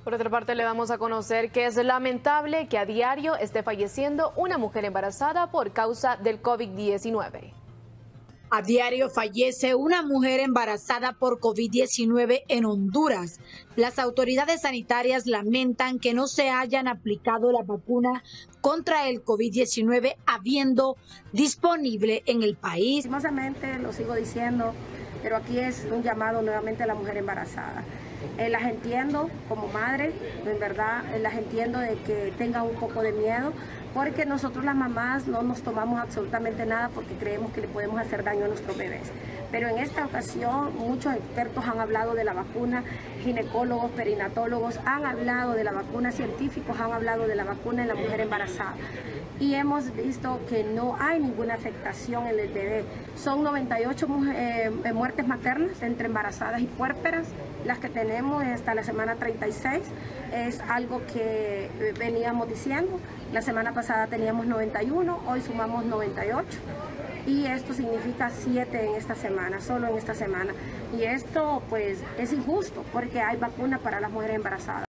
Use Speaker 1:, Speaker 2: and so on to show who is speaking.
Speaker 1: Por otra parte, le damos a conocer que es lamentable que a diario esté falleciendo una mujer embarazada por causa del COVID-19.
Speaker 2: A diario fallece una mujer embarazada por COVID-19 en Honduras. Las autoridades sanitarias lamentan que no se hayan aplicado la vacuna contra el COVID-19 habiendo disponible en el país.
Speaker 3: Lastimosamente, lo sigo diciendo, pero aquí es un llamado nuevamente a la mujer embarazada. Las entiendo como madre, en verdad, las entiendo de que tengan un poco de miedo, porque nosotros las mamás no nos tomamos absolutamente nada porque creemos que le podemos hacer daño a nuestros bebés. Pero en esta ocasión muchos expertos han hablado de la vacuna, ginecólogos, perinatólogos han hablado de la vacuna, científicos han hablado de la vacuna en la mujer embarazada. Y hemos visto que no hay ninguna afectación en el bebé. Son 98 muertes maternas entre embarazadas y puérperas, las que tenemos hasta la semana 36. Es algo que veníamos diciendo. La semana pasada teníamos 91, hoy sumamos 98. Y esto significa 7 en esta semana, solo en esta semana. Y esto pues es injusto porque hay vacuna para las mujeres embarazadas.